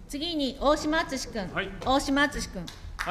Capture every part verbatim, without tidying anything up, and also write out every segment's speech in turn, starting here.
次に大島敦君、はい、大島敦君。 はい。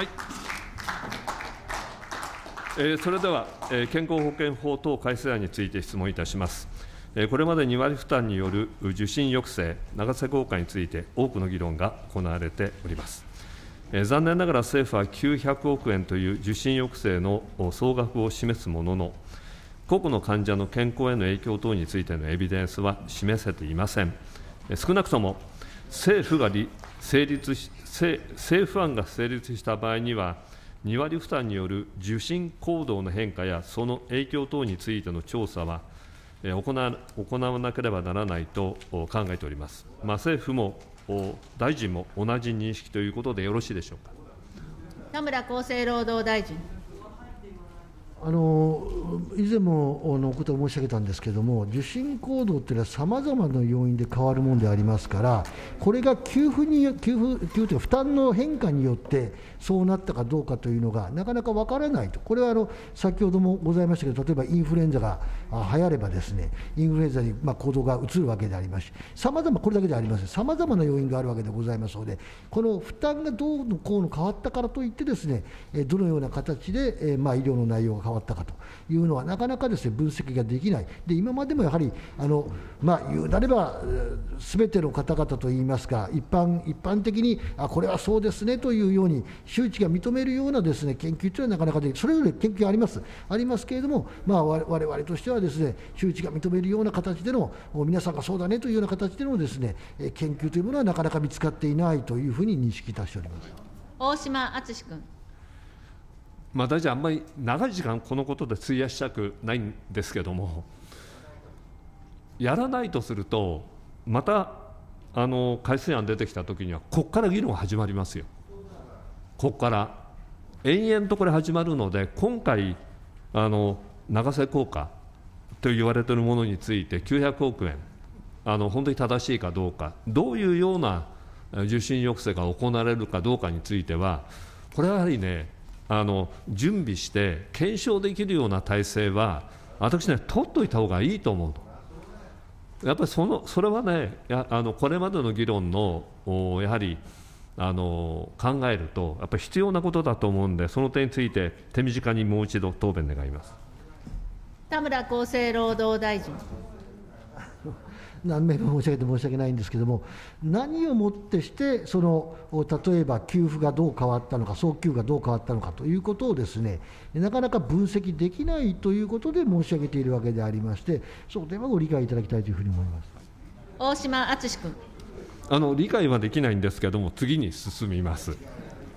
えー、それでは、えー、健康保険法等改正案について質問いたします。えー、これまでに割負担による受診抑制、長瀬効果について多くの議論が行われております。えー、残念ながら政府はきゅうひゃくおくえんという受診抑制の総額を示すものの、個々の患者の健康への影響等についてのエビデンスは示せていません。えー、少なくとも政府が成立し政、政府案が成立した場合には、に割負担による受診行動の変化やその影響等についての調査は、えー、行わ、行わなければならないと考えております。まあ、政府も大臣も同じ認識ということでよろしいでしょうか。 田村厚生労働大臣。 あの以前ものことを申し上げたんですけれども、受診行動というのはさまざまな要因で変わるものでありますから、これが給付に給付給付というか負担の変化によってそうなったかどうかというのがなかなか分からないと、これはあの先ほどもございましたけど、例えばインフルエンザが流行ればですね、インフルエンザにまあ行動が移るわけでありますし、さまざま、これだけではありません、さまざまな要因があるわけでございますので、この負担がどうのこうの変わったからといってですね、どのような形でまあ医療の内容が変わったかというのはなかなかですね分析ができない。で、今までもやはりあの、まあ、言うなればすべての方々といいますか、一般一般的にあこれはそうですねというように周知が認めるようなですね研究というのはなかなかでき、それぞれ研究がありますありますけれども、まあ、我々としてはですね周知が認めるような形での皆さんがそうだねというような形でのですね研究というものはなかなか見つかっていないというふうに認識いたしております。 大島敦君。 まあ、大臣、あんまり長い時間、このことで費やしたくないんですけれども、やらないとすると、またあの改正案出てきたときには、ここから議論が始まりますよ、ここから。延々とこれ始まるので、今回、あの長瀬効果と言われているものについて、きゅうひゃくおくえん、あの本当に正しいかどうか、どういうような受診抑制が行われるかどうかについては、これはやはりね、あの準備して検証できるような体制は、私ね、取っておいた方がいいと思うの。やっぱりそのそれはね、やあのこれまでの議論のやはりあの考えると、やっぱり必要なことだと思うんで、その点について手短にもう一度答弁願います。 田村厚生労働大臣。 何名も申し上げて申し訳ないんですけれども、何をもってして、その例えば給付がどう変わったのか、早給付がどう変わったのかということをですね、なかなか分析できないということで申し上げているわけでありまして、その点はご理解いただきたいというふうに思います。 大島敦君。 あの理解はできないんですけれども、次に進みます。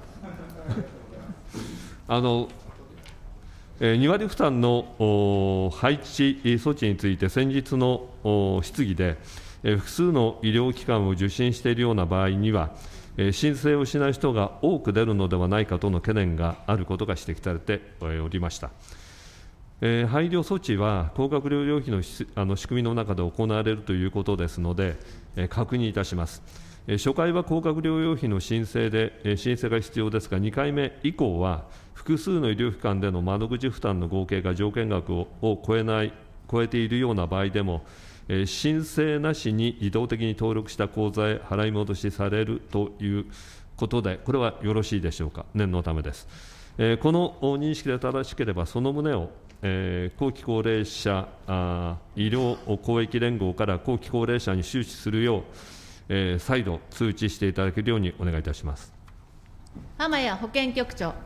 あのに割負担の配置措置について、先日の質疑で、複数の医療機関を受診しているような場合には、申請をしない人が多く出るのではないかとの懸念があることが指摘されておりました。配慮措置は、高額療養費のあの仕組みの中で行われるということですので、確認いたします。初回は高額療養費の申請で、申請が必要ですが、にかいめ以降は、複数の医療機関での窓口負担の合計が条件額を超えない、超えているような場合でも、申請なしに自動的に登録した口座へ払い戻しされるということで、これはよろしいでしょうか。念のためです。この認識で正しければ、その旨を後期高齢者医療公益連合から後期高齢者に周知するよう、えー、再度通知していただけるようにお願いいたします。 浜谷保健局長。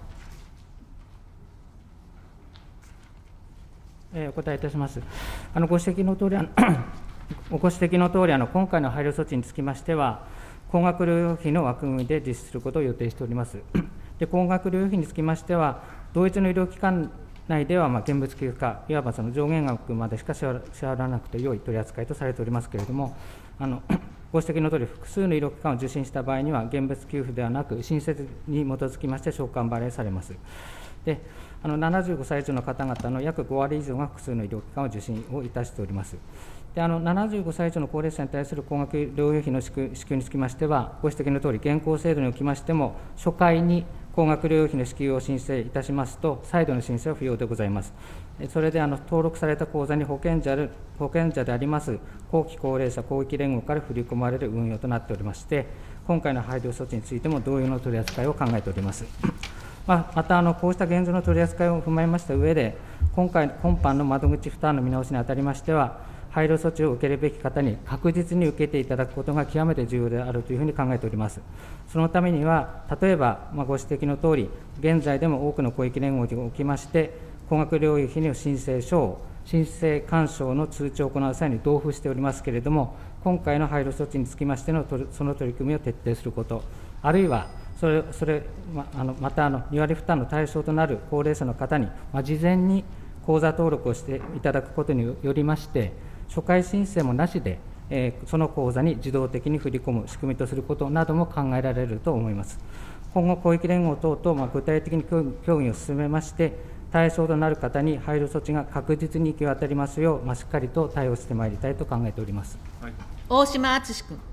えー、お答えいたします。あのご指摘のとおり、あのご指摘のとおり、あの今回の配慮措置につきましては、高額療養費の枠組みで実施することを予定しております。で、高額療養費につきましては、同一の医療機関内では、まあ、現物給付か、いわばその上限額までしか支払わなくてよい取り扱いとされておりますけれども、あのご指摘のとおり、複数の医療機関を受診した場合には、現物給付ではなく、申請に基づきまして償還払いされます。で、あのななじゅうごさい以上の方々の約ご割以上が複数の医療機関を受診をいたしております。で、あのななじゅうごさい以上の高齢者に対する高額療養費の支給につきましては、ご指摘のとおり、現行制度におきましても、初回に高額療養費の支給を申請いたしますと、再度の申請は不要でございます。それであの登録された口座に保険者保険者であります後期高齢者公益連合から振り込まれる運用となっておりまして、 今回の配慮措置についても同様の取り扱いを考えております。また、あのこうした現状の取り扱いを踏まえました上で、今回、今般の窓口負担の見直しにあたりましては、配慮措置を受けるべき方に確実に受けていただくことが極めて重要であるというふうに考えております。そのためには、例えば、まあ、ご指摘のとおり、現在でも多くの広域連合におきまして、高額療養費の申請書を申請勧奨の通知を行う際に同封しておりますけれども、今回の配慮措置につきましてのその取り組みを徹底すること、あるいは、それそれ ま, あのまたあのに割負担の対象となる高齢者の方に、まあ、事前に口座登録をしていただくことによりまして、初回申請もなしで、えー、その口座に自動的に振り込む仕組みとすることなども考えられると思います。今後、広域連合等と、まあ、具体的に協議を進めまして、対象となる方に配慮措置が確実に行き渡りますよう、まあ、しっかりと対応してまいりたいと考えております。 はい、大島敦君。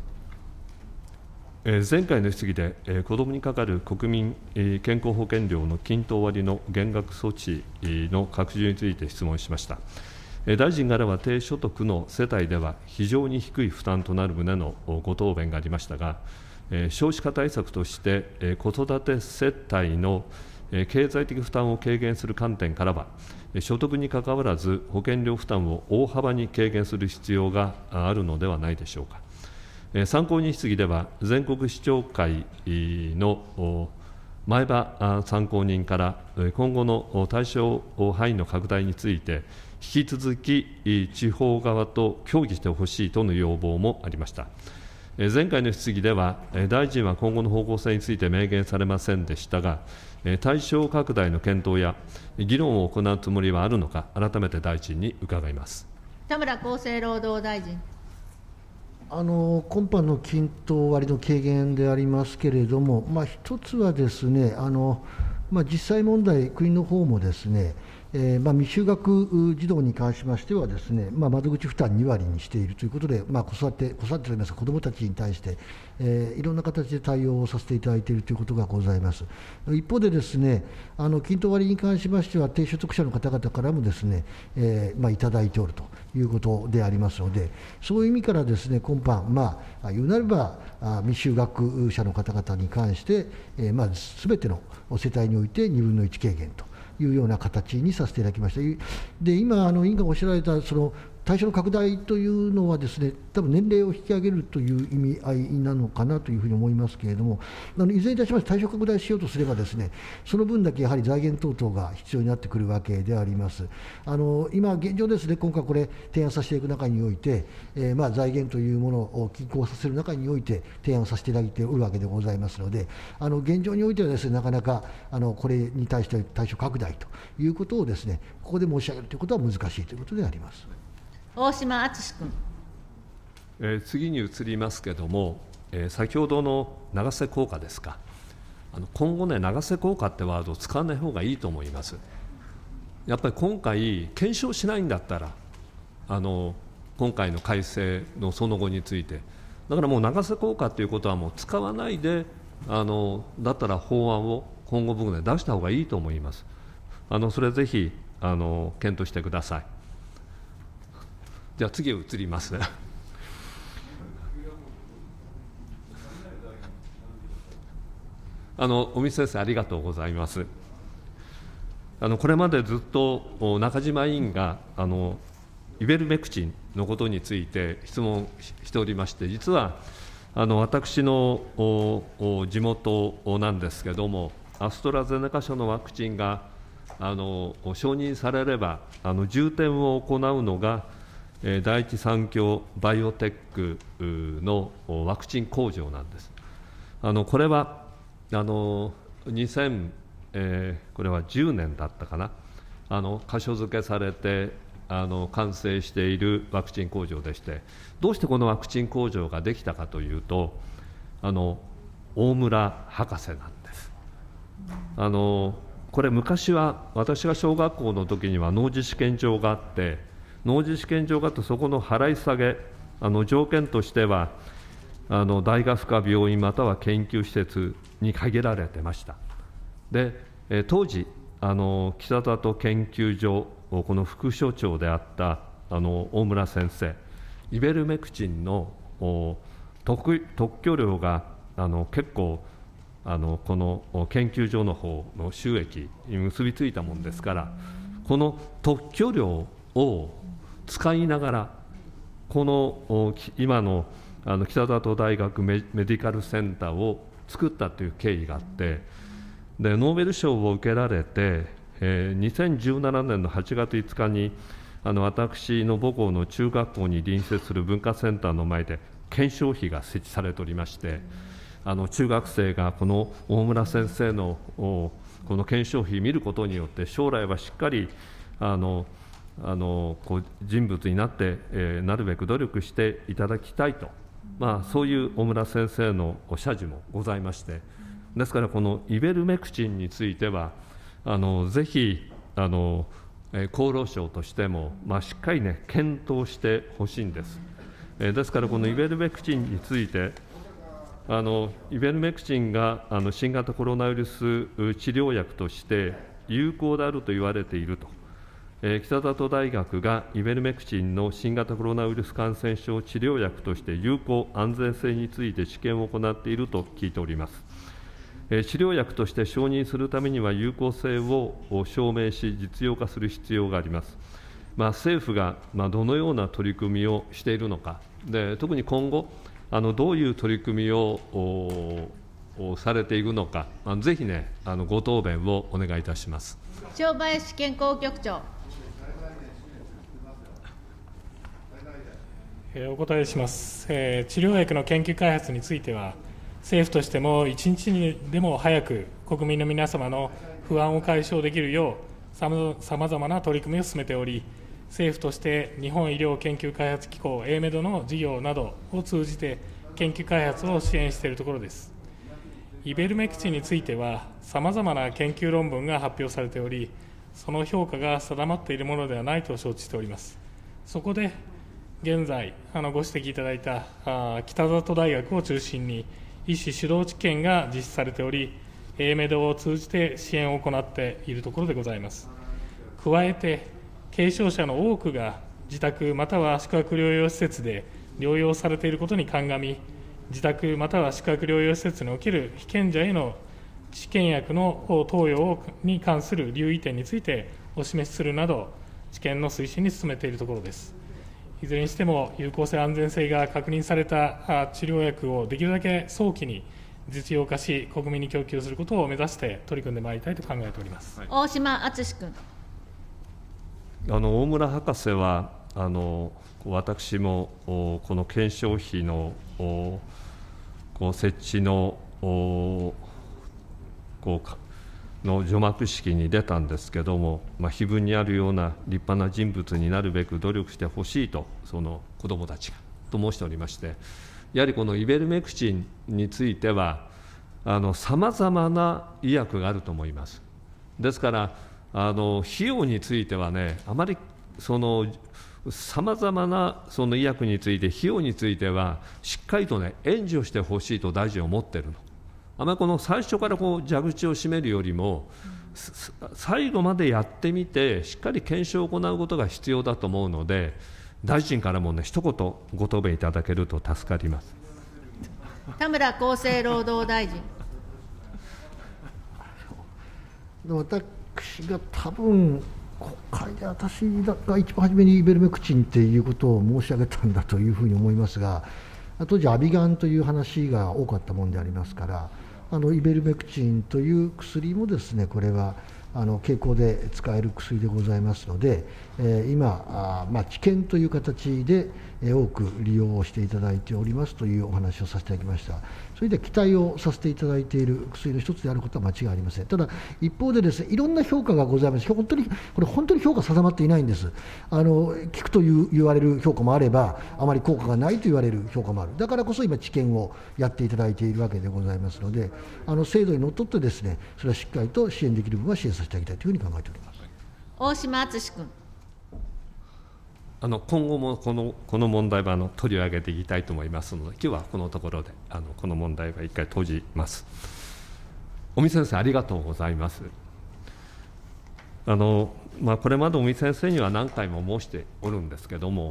前回の質疑で、子どもにかかる国民健康保険料の均等割の減額措置の拡充について質問しました。大臣からは低所得の世帯では非常に低い負担となる旨のご答弁がありましたが、少子化対策として子育て世帯の経済的負担を軽減する観点からは、所得にかかわらず保険料負担を大幅に軽減する必要があるのではないでしょうか。参考人質疑では、全国市長会の前場参考人から、今後の対象範囲の拡大について、引き続き地方側と協議してほしいとの要望もありました。前回の質疑では、大臣は今後の方向性について明言されませんでしたが、対象拡大の検討や議論を行うつもりはあるのか、改めて大臣に伺います。 田村厚生労働大臣。 あの今般の均等割の軽減でありますけれども、まあ、一つはですね、あのまあ、実際問題、国の方もですね、えーまあ、未就学児童に関しましてはですね、まあ、窓口負担に割にしているということで、まあ、子育て、子育てといいますか、子どもたちに対して、えー、いろんな形で対応をさせていただいているということがございます。一方でですね、あの均等割に関しましては、低所得者の方々からもですね、えーまあ、いただいておるということでありますので、そういう意味からですね、今般、まあ、言うなれば、未就学者の方々に関して、えーまあ、すべての世帯においてにぶんのいち軽減というような形にさせていただきました。で、今、あの委員がおっしゃられたその対象の拡大というのはですね、多分年齢を引き上げるという意味合いなのかなというふうに思いますけれども、あのいずれにいたしまして対象拡大しようとすればですね、その分だけやはり財源等々が必要になってくるわけであります。あの今現状ですね、今回これ提案させていく中において、えー、まあ財源というものを均衡させる中において提案させていただいておるわけでございますので、あの現状においてはですね、なかなかあのこれに対して対象拡大ということをですね、ここで申し上げるということは難しいということであります。 大島敦君。 えー、次に移りますけれども、えー、先ほどの長瀬効果ですか、あの今後ね、長瀬効果ってワードを使わない方がいいと思います。やっぱり今回、検証しないんだったら、あの今回の改正のその後について、だからもう長瀬効果ということはもう使わないで、あのだったら法案を今後、僕ね、出した方がいいと思います。あのそれぜひあの検討してください。じゃあ次移りますね。あの尾身先生、ありがとうございます。あのこれまでずっと中島委員があのイベルメクチンのことについて質問しておりまして、実はあの私の地元なんですけれども、アストラゼネカ社のワクチンがあの承認されれば、あの重点を行うのが第一三共バイオテックのワクチン工場なんです。あのこれはあのにせん、えー、これはじゅうねんだったかな、あの箇所付けされてあの完成しているワクチン工場でして、どうしてこのワクチン工場ができたかというと、あの大村博士なんです。あのこれ昔は私が小学校の時には農事試験場があって、農事試験場があって、そこの払い下げ、あの条件としてはあの大学か病院または研究施設に限られてました。で、え当時あの北里研究所、この副所長であったあの大村先生、イベルメクチンの特特許料があの結構あのこの研究所の方の収益に結びついたものですから、この特許料を使いながら、この今のあの北里大学 メ, メディカルセンターを作ったという経緯があって、でノーベル賞を受けられて、えー、にせんじゅうななねんのはちがついつかにあの私の母校の中学校に隣接する文化センターの前で顕彰碑が設置されておりまして、あの中学生がこの大村先生のこの顕彰碑を見ることによって、将来はしっかりあのあのこう人物になって、えー、なるべく努力していただきたいと、まあ、そういう大村先生の謝辞もございまして、ですからこのイベルメクチンについてはあのぜひあの、えー、厚労省としても、まあ、しっかりね検討してほしいんです、えー、ですからこのイベルメクチンについてあのイベルメクチンがあの新型コロナウイルス治療薬として有効であると言われていると、えー、北里大学がイベルメクチンの新型コロナウイルス感染症治療薬として有効安全性について試験を行っていると聞いております。えー、治療薬として承認するためには有効性を証明し実用化する必要があります。まあ、政府が、まあ、どのような取り組みをしているのか、で特に今後あのどういう取り組みをされているのか、あのぜひねあのご答弁をお願いいたします。 塩林健康局長。 お答えします、えー、治療薬の研究開発については、政府としても一日にでも早く国民の皆様の不安を解消できるようさまざまな取り組みを進めており、政府として日本医療研究開発機構 エーメド の事業などを通じて研究開発を支援しているところです。イベルメクチンについてはさまざまな研究論文が発表されており、その評価が定まっているものではないと承知しております。そこで現在あのご指摘いただいたあ北里大学を中心に医師主導治験が実施されており、エーメド を通じて支援を行っているところでございます。加えて軽症者の多くが自宅または宿泊療養施設で療養されていることに鑑み、自宅または宿泊療養施設における被験者への治験薬の投与に関する留意点についてお示しするなど、治験の推進に進めているところです。いずれにしても有効性、安全性が確認された治療薬をできるだけ早期に実用化し、国民に供給することを目指して取り組んでまいりたいと考えております。 大島敦君。 あの大村博士はあの私もこの検証費のこう設置のこうの除幕式に出たんですけども、まあ、碑文にあるような立派な人物になるべく努力してほしいと、その子どもたちがと申しておりまして、やはりこのイベルメクチンについてはさまざまな医薬があると思います。ですからあの費用についてはね、あまりそのさまざまなその医薬について費用についてはしっかりとね援助してほしいと大臣は思っているの。あまりこの最初からこう蛇口を閉めるよりも、うん、最後までやってみてしっかり検証を行うことが必要だと思うので、大臣からもね一言ご答弁いただけると助かります。 田村厚生労働大臣。 私が多分国会で私が一番初めにイベルメクチンっていうことを申し上げたんだというふうに思いますが、当時アビガンという話が多かったものでありますから、あのイベルメクチンという薬もですね、これはあの経口で使える薬でございますので、えー、今あ、まあ、治験という形で、えー、多く利用をしていただいておりますというお話をさせていただきました。それで期待をさせていただいている薬の一つであることは間違いありません。ただ一方でですね、いろんな評価がございます。本当にこれ本当に評価定まっていないんです。あの効くという言われる評価もあれば、あまり効果がないと言われる評価もある。だからこそ今治験をやっていただいているわけでございますので、あの制度にのっとってですね、それはしっかりと支援できる部分は支援させてあげたいというふうに考えております。 大島敦君。 あの今後もこのこの問題はあの取り上げていきたいと思いますので、今日はこのところであのこの問題は一回閉じます。尾身先生、ありがとうございます。あの、まあ、これまで尾身先生には何回も申しておるんですけども、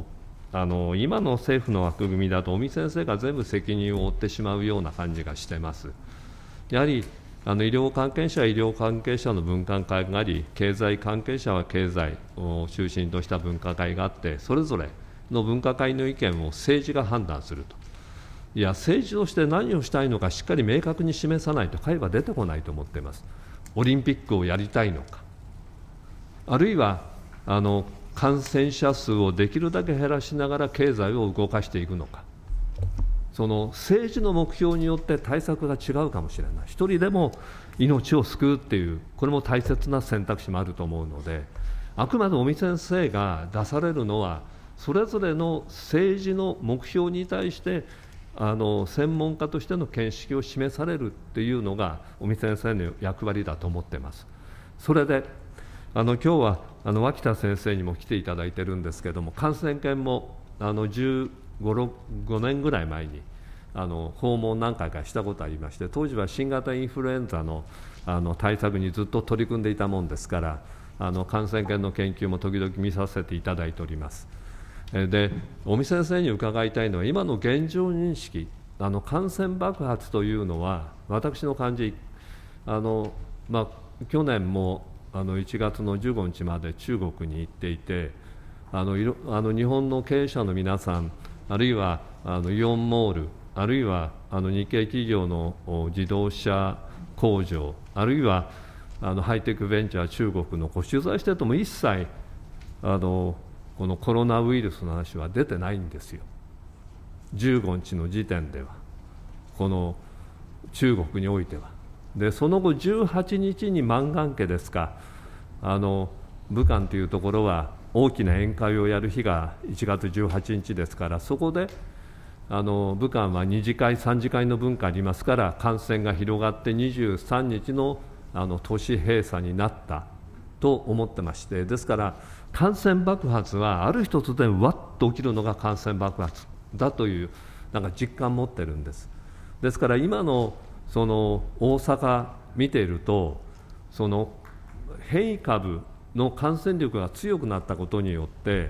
あの今の政府の枠組みだと尾身先生が全部責任を負ってしまうような感じがしてます。やはりあの医療関係者は医療関係者の分科会があり、経済関係者は経済を中心とした分科会があって、それぞれの分科会の意見を政治が判断すると。いや、政治として何をしたいのかしっかり明確に示さないと会は出てこないと思っています。オリンピックをやりたいのか、あるいはあの感染者数をできるだけ減らしながら経済を動かしていくのか、その政治の目標によって対策が違うかもしれない、一人でも命を救うっていう、これも大切な選択肢もあると思うので、あくまで尾身先生が出されるのは、それぞれの政治の目標に対して、あの専門家としての見識を示されるっていうのが、尾身先生の役割だと思っています。それであの今日はあの脇田先生にも来ていただいているんですけれども、感染研もあのじゅうご、ごねんぐらい前にあの訪問何回かしたことありまして、当時は新型インフルエンザ の, あの対策にずっと取り組んでいたもんですから、あの感染研の研究も時々見させていただいております。で、尾身先生に伺いたいのは、今の現状認識、あの感染爆発というのは、私の感じ、あの、まあ、去年もあのいちがつのじゅうごにちまで中国に行っていて、あのいろあの日本の経営者の皆さん、あるいはあのイオンモール、あるいはあの日系企業の自動車工場、あるいはあのハイテクベンチャー中国のこう取材してても、一切あのこのコロナウイルスの話は出てないんですよ。じゅうごにちの時点では、この中国においては。で、その後じゅうはちにちに満願家ですか、あの武漢というところは大きな宴会をやる日がいちがつじゅうはちにちですから、そこであの武漢はに次会さん次会の文化ありますから、感染が広がってにじゅうさんにちのあの都市閉鎖になったと思ってまして、ですから感染爆発はある日突然わっと起きるのが感染爆発だというなんか実感を持ってるんです。ですから今のその大阪見ていると、その変異株の感染力が強くなったことによって、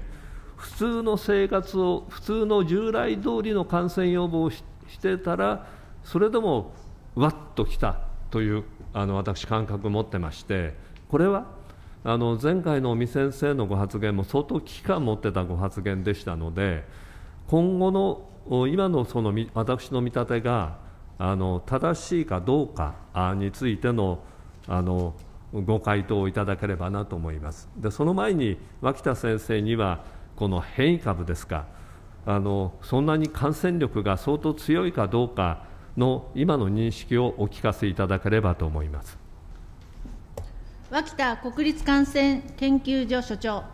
普通の生活を、普通の従来通りの感染予防を し, してたら、それでもわっときたというあの私、感覚を持ってまして、これはあの前回の尾身先生のご発言も相当危機感を持ってたご発言でしたので、今後の今のその私の見立てがあの正しいかどうかについてのあのご回答をいただければなと思います。で、その前に脇田先生には、この変異株ですか、あのそんなに感染力が相当強いかどうかの今の認識をお聞かせいただければと思います。 脇田国立感染研究所所長。 はい、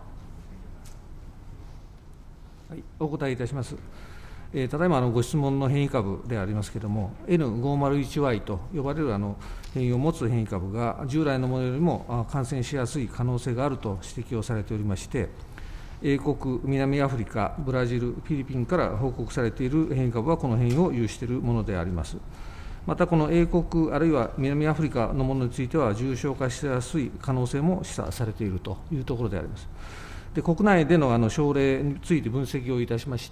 お答えいたします。えー、ただいまあのご質問の変異株でありますけれども、エヌごーまるいちワイ と呼ばれるあの変異を持つ変異株が、従来のものよりも感染しやすい可能性があると指摘をされておりまして、英国、南アフリカ、ブラジル、フィリピンから報告されている変異株は、この変異を有しているものであります。また、この英国、あるいは南アフリカのものについては、重症化しやすい可能性も示唆されているというところであります。で、国内でのあの症例について分析をいたしまして、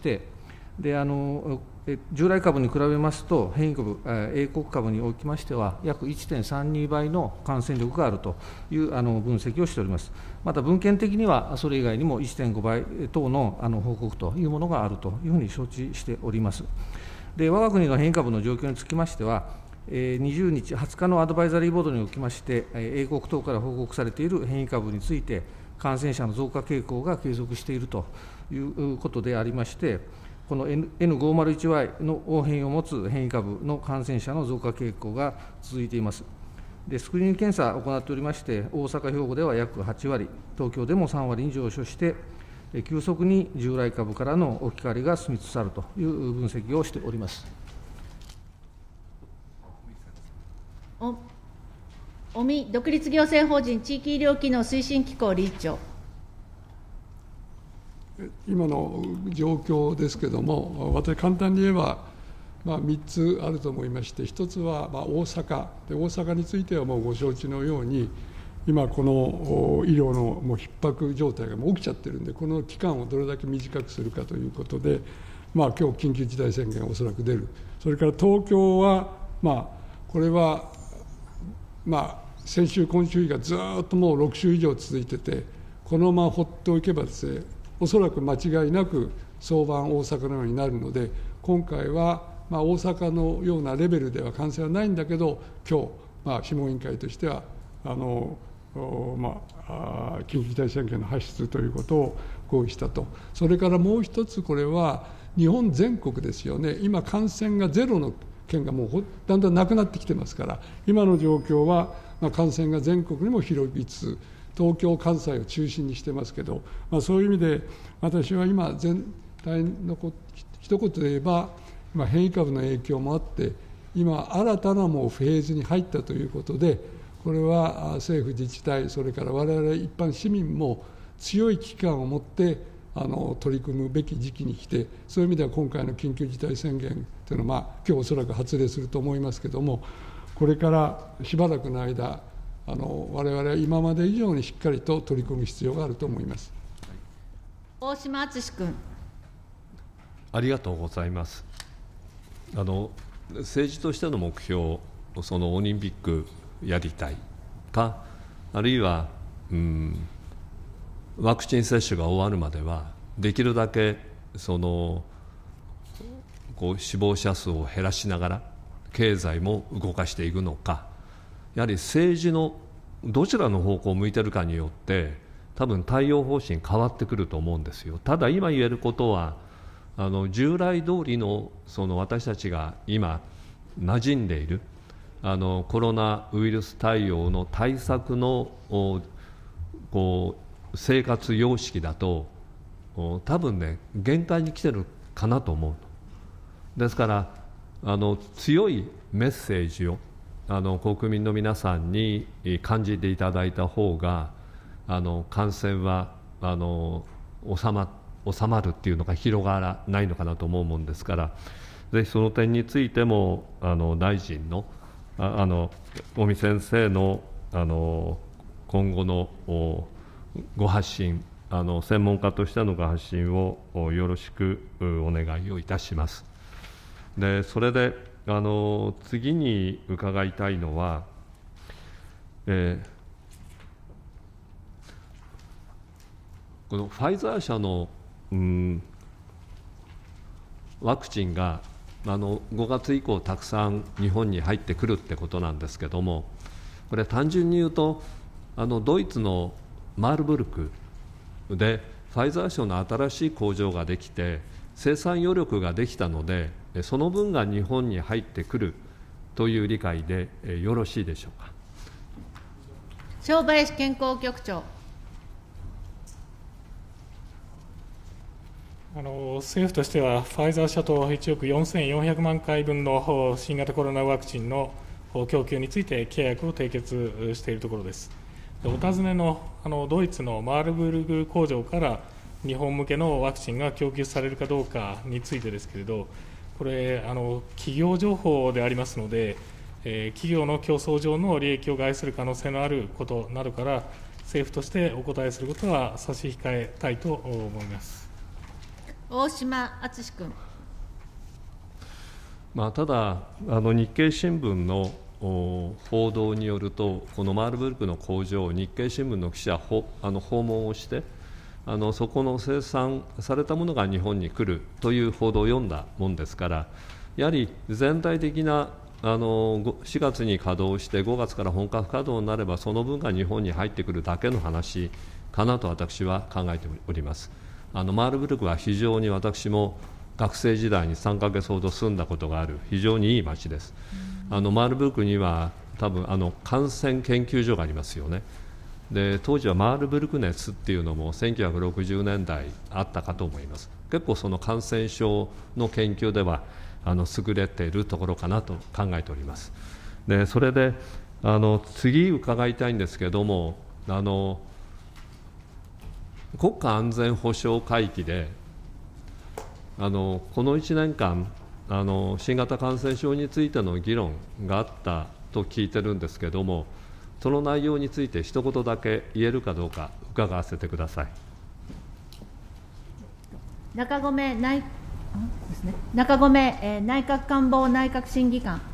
であの従来株に比べますと、変異株、英国株におきましては、約 いってんさんにばいの感染力があるというあの分析をしております。また、文献的には、それ以外にも いってんごばい等のあの報告というものがあるというふうに承知しております。で、我が国の変異株の状況につきましては、にじゅうにち、はつかのアドバイザリーボードにおきまして、英国等から報告されている変異株について、感染者の増加傾向が継続しているということでありまして、この エヌごーまるいちワイ の変異を持つ変異株の感染者の増加傾向が続いています。で、スクリーニング検査を行っておりまして、大阪、兵庫では約はちわり、東京でもさんわりに上昇して、急速に従来株からの置き換わりが進みつつあるという分析をしております。 お尾身独立行政法人地域医療機能推進機構理事長。 今の状況ですけれども、私、簡単に言えば、まあ、みっつあると思いまして、ひとつはまあ大阪で、大阪についてはもうご承知のように、 今、この医療のもう逼迫状態がもう起きちゃってるんで、この期間をどれだけ短くするかということで、まあ今日緊急事態宣言がおそらく出る、それから東京は、まあ、これは、まあ、先週、今週以外、ずっともうろく週以上続いてて、このまま放っておけばですね、おそらく間違いなく早晩大阪のようになるので、今回は、まあ、大阪のようなレベルでは感染はないんだけど、今日、まあ、諮問委員会としては、あのまあ、緊急事態宣言の発出ということを合意したと、それからもう一つ、これは日本全国ですよね、今、感染がゼロの県がもうだんだんなくなってきてますから、今の状況は、まあ、感染が全国にも広ぎつつ、東京、関西を中心にしてますけど、まあ、そういう意味で、私は今、全体のこ一言で言えば、まあ、変異株の影響もあって、今、新たなもうフェーズに入ったということで、これは政府、自治体、それから我々一般市民も強い危機感を持ってあの取り組むべき時期に来て、そういう意味では今回の緊急事態宣言というのは、まあ、今日おそらく発令すると思いますけれども、これからしばらくの間、あの我々は今まで以上にしっかりと取り組む必要があると思います。 大島敦君。 ありがとうございます。あの政治としての目標、そのオリンピックやりたいか、あるいは、うん、ワクチン接種が終わるまでは、できるだけそのこう死亡者数を減らしながら、経済も動かしていくのか、やはり政治のどちらの方向を向いているかによって、多分対応方針変わってくると思うんですよ。ただ、今言えることは、あの従来通りの、その私たちが今、馴染んでいるあのコロナウイルス対応の対策のこう生活様式だと、多分ね、限界に来てるかなと思う。ですから、あの強いメッセージをあの国民の皆さんに感じていただいた方が、あの感染はあの収ま、収まるっていうのが広がらないのかなと思うもんですから、ぜひその点についてもあの大臣のああの尾身先生のあの今後のご発信、あの専門家としてのご発信をよろしくお願いをいたします。でそれであの次に伺いたいのは、えー、このファイザー社の、うん、ワクチンがあのごがつ以降、たくさん日本に入ってくるってことなんですけども、これ、単純に言うと、あのドイツのマールブルクでファイザー社の新しい工場ができて、生産余力ができたので、その分が日本に入ってくるという理解でよろしいでしょうか。 正林健康局長。 あの政府としては、ファイザー社といちおくよんせんよんひゃくまんかいぶんの新型コロナワクチンの供給について契約を締結しているところです。お尋ねのあのドイツのマールブルグ工場から日本向けのワクチンが供給されるかどうかについてですけれど、これ、あの企業情報でありますので、えー、企業の競争上の利益を害する可能性のあることなどから、政府としてお答えすることは差し控えたいと思います。 大島敦君。 まあ、ただあの日経新聞の報道によると、このマールブルクの工場を日経新聞の記者ほあの訪問をして、あのそこの生産されたものが日本に来るという報道を読んだもんですから、やはり全体的なあのしがつに稼働してごがつから本格稼働になれば、その分が日本に入ってくるだけの話かなと私は考えております。あのマールブルクは非常に、私も学生時代にさんかげつほど住んだことがある非常にいい町です。あのマールブルクには多分あの感染研究所がありますよね。で当時はマールブルク熱っていうのもせんきゅうひゃくろくじゅうねんだいあったかと思います。結構その感染症の研究ではあの優れているところかなと考えております。でそれであの次伺いたいんですけれども、あの国家安全保障会議であのこのいちねんかんあの新型感染症についての議論があったと聞いてるんですけれども、 その内容について一言だけ言えるかどうか伺わせてください。 中込内ですね、中込、えー、内閣官房内閣審議官。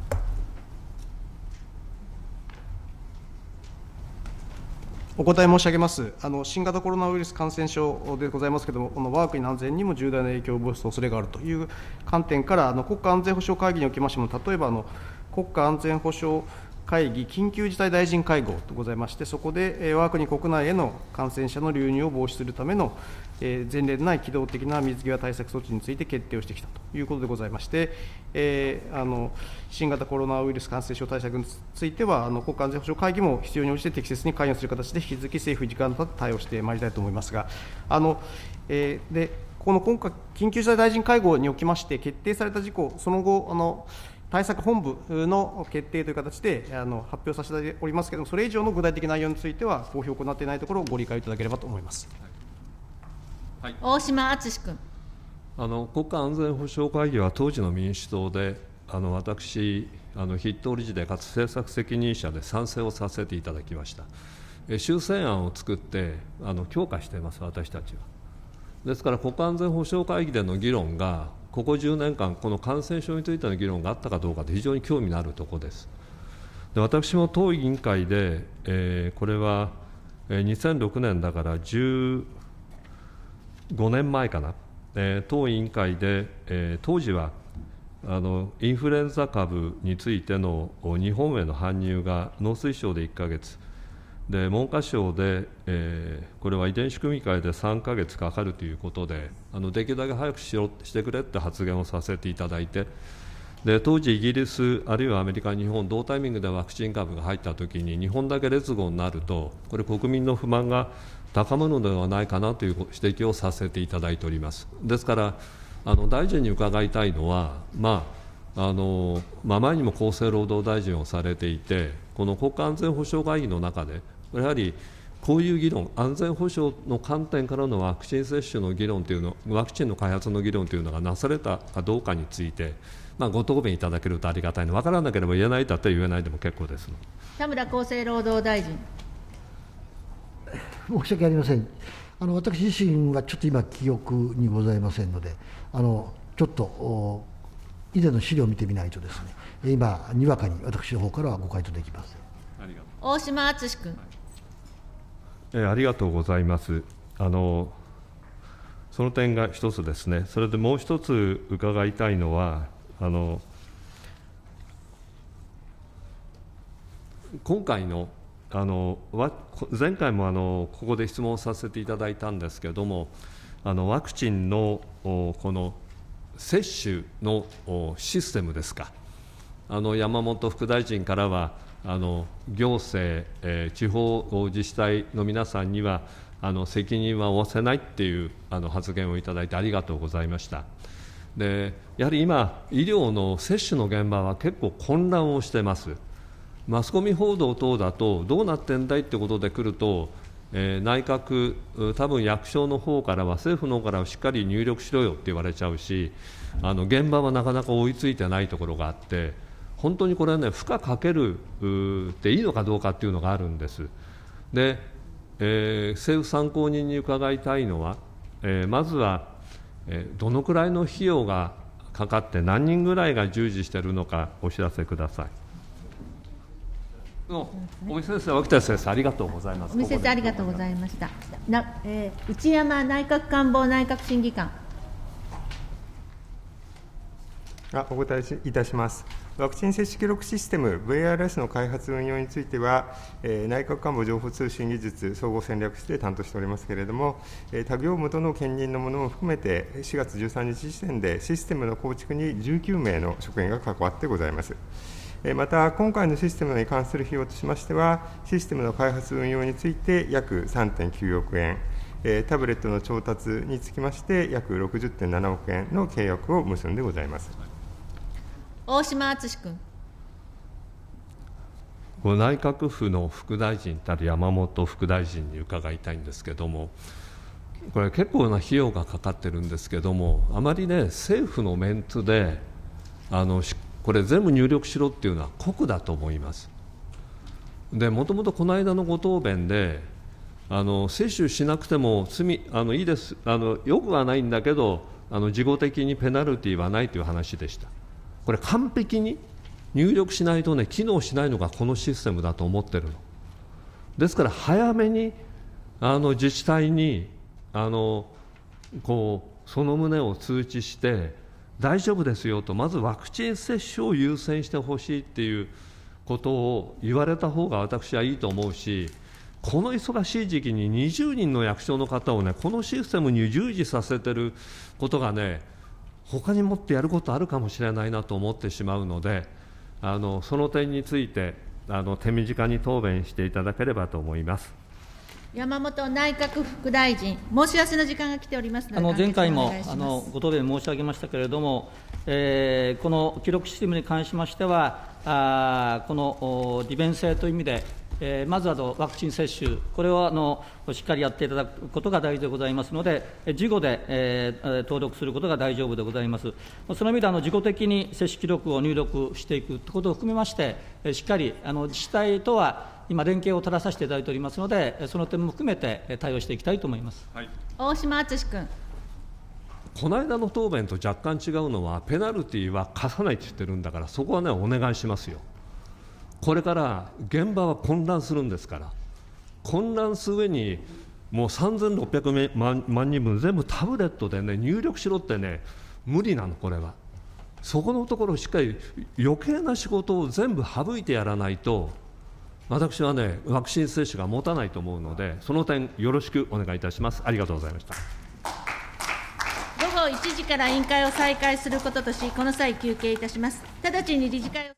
お答え申し上げます。あの新型コロナウイルス感染症でございますけれども、この我が国の安全にも重大な影響を及ぼす恐れがあるという観点から、あの国家安全保障会議におきましても、例えばあの国家安全保障会議緊急事態大臣会合とございまして、そこで、えー、我が国国内への感染者の流入を防止するための、えー、前例のない機動的な水際対策措置について決定をしてきたということでございまして、えー、あの新型コロナウイルス感染症対策については、あの国家安全保障会議も必要に応じて適切に関与する形で、引き続き政府に時間をかけて対応してまいりたいと思いますが、あのえー、でこの今回、緊急事態大臣会合におきまして決定された事項、その後、あの対策本部の決定という形であの発表させていただいておりますけれども、それ以上の具体的内容については、公表を行っていないところをご理解いただければと思います。 はい、大島敦君。 あの国家安全保障会議は当時の民主党で、あの私、あの筆頭理事でかつ政策責任者で賛成をさせていただきました。え修正案を作ってあの強化しています、私たちは。ですから、国家安全保障会議での議論が、ここじゅうねんかん、この感染症についての議論があったかどうかで非常に興味のあるところです。で私も当委員会で、えー、これはにせんろくねんだからじゅうごねんまえかな、えー、当委員会で、えー、当時はあのインフルエンザ株についての日本への搬入が農水省でいっかげつ、で文科省で、えー、これは遺伝子組み換えでさんかげつかかるということで、あのできるだけ早くしろしてくれって発言をさせていただいて、で当時、イギリス、あるいはアメリカ、日本、同タイミングでワクチン株が入ったときに、日本だけ劣後になると、これ、国民の不満が高まるのではないかなという指摘をさせていただいております。ですから、あの大臣に伺いたいのは、まああのまあ、前にも厚生労働大臣をされていて、この国家安全保障会議の中で、やはりこういう議論、安全保障の観点からのワクチン接種の議論というの、ワクチンの開発の議論というのがなされたかどうかについて、まあ、ご答弁いただけるとありがたいの、分からなければ言えないだったら言えないでも結構ですの。 田村厚生労働大臣。 申し訳ありません。あの私自身はちょっと今、記憶にございませんので、あのちょっと以前の資料を見てみないとですね、今、にわかに私の方からはご回答できません。 大島敦君。 えー、ありがとうございます。あのその点が一つですね。それでもう一つ伺いたいのは、あの今回のあの前回もあのここで質問させていただいたんですけれども、あのワクチンのこの接種のシステムですか、あの山本副大臣からは、あの行政、えー、地方自治体の皆さんにはあの責任は負わせないっていうあの発言をいただいてありがとうございました。でやはり今、医療の接種の現場は結構混乱をしています。マスコミ報道等だと、どうなってんだいってことで来ると、えー、内閣、多分役所の方からは、政府の方からはしっかり入力しろよって言われちゃうし、あの現場はなかなか追いついてないところがあって、本当にこれはね、負荷かけるっていいのかどうかっていうのがあるんです。で、えー、政府参考人に伺いたいのは、えー、まずは、えー、どのくらいの費用がかかって、何人ぐらいが従事しているのか、お知らせください。尾身先生、脇田先生、ありがとうございます。 尾身先生、ありがとうございました。なえー、内山内閣官房内閣審議官。 あお答えいたします。ワクチン接種記録システム ブイアールエス の開発運用については、えー、内閣官房情報通信技術総合戦略室で担当しておりますけれども、えー、他業務との兼任のものも含めて、しがつじゅうさんにち時点でシステムの構築にじゅうきゅうめいの職員が関わってございます。また、今回のシステムに関する費用としましては、システムの開発運用について約 さんてんきゅうおくえん、タブレットの調達につきまして約 ろくじゅってんななおくえんの契約を結んでございます。 大島敦君。 ご内閣府の副大臣たる山本副大臣に伺いたいんですけれども、これ、結構な費用がかかってるんですけれども、あまりね、政府のメンツで、あのこれ、全部入力しろっていうのは酷だと思います。 でもともとこの間のご答弁で、あの接種しなくても罪あのいいですあの、よくはないんだけど、あの事後的にペナルティーはないという話でした。これ、完璧に入力しないとね、機能しないのがこのシステムだと思ってるの。ですから、早めにあの自治体にあのこうその旨を通知して、大丈夫ですよと、まずワクチン接種を優先してほしいっていうことを言われた方が私はいいと思うし、この忙しい時期ににじゅうにんの役所の方をね、このシステムに従事させてることがね、他にもってやることあるかもしれないなと思ってしまうので、あのその点についてあの手短に答弁していただければと思います。 山本内閣副大臣、申し合わせの時間が来ておりますので、 あの前回も簡潔にお願いします。 あのご答弁申し上げましたけれども、えー、この記録システムに関しましては、あこの利便性という意味で、えー、まずはワクチン接種、これをあのしっかりやっていただくことが大事でございますので、事後で、えー、登録することが大丈夫でございます。その意味であの、自己的に接種記録を入力していくということを含めまして、しっかりあの自治体とは今、連携を取らさせていただいておりますので、その点も含めて対応していきたいと思います、はい、 大島敦君。 この間の答弁と若干違うのは、ペナルティーは課さないと言ってるんだから、そこはね、お願いしますよ。これから現場は混乱するんですから、混乱する上に、もうさんぜんろっぴゃくまんにんぶん、全部タブレットで、ね、入力しろってね、無理なの、これは。そこのところをしっかり、余計な仕事を全部省いてやらないと、私はね、ワクチン接種が持たないと思うので、その点、よろしくお願いいたします。ありがとうございました。 午後いちじから委員会を再開することとし、この際、休憩いたします。直ちに理事会を